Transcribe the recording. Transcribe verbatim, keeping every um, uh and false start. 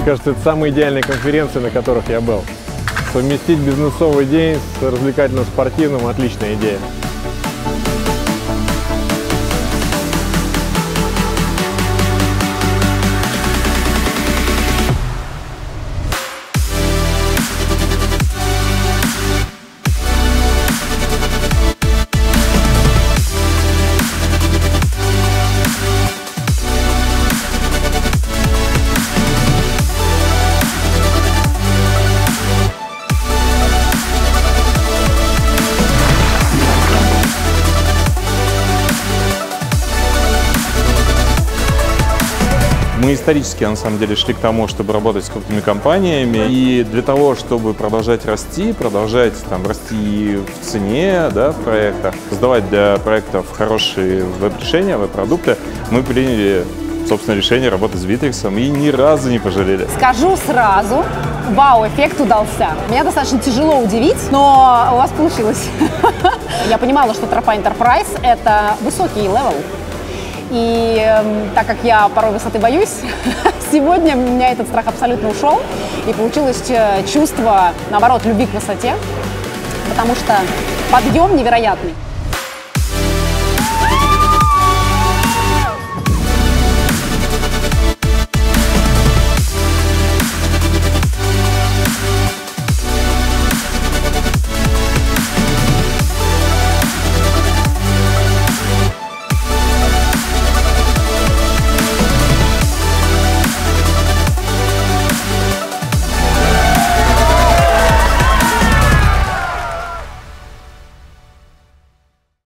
кажется, это самые идеальные конференции, на которых я был. Совместить бизнесовый день с развлекательно-спортивным – отличная идея. Мы исторически, на самом деле, шли к тому, чтобы работать с крупными компаниями. И для того, чтобы продолжать расти, продолжать там, расти в цене, да, в проектах, создавать для проектов хорошие веб-решения, веб-продукты, мы приняли, собственно, решение работать с Витриксом и ни разу не пожалели. Скажу сразу, вау-эффект удался. Меня достаточно тяжело удивить, но у вас получилось. Я понимала, что тропа Enterprise – это высокий левел. И э, так как я порой высоты боюсь, сегодня у меня этот страх абсолютно ушел. И получилось чувство, наоборот, любви к высоте, потому что подъем невероятный.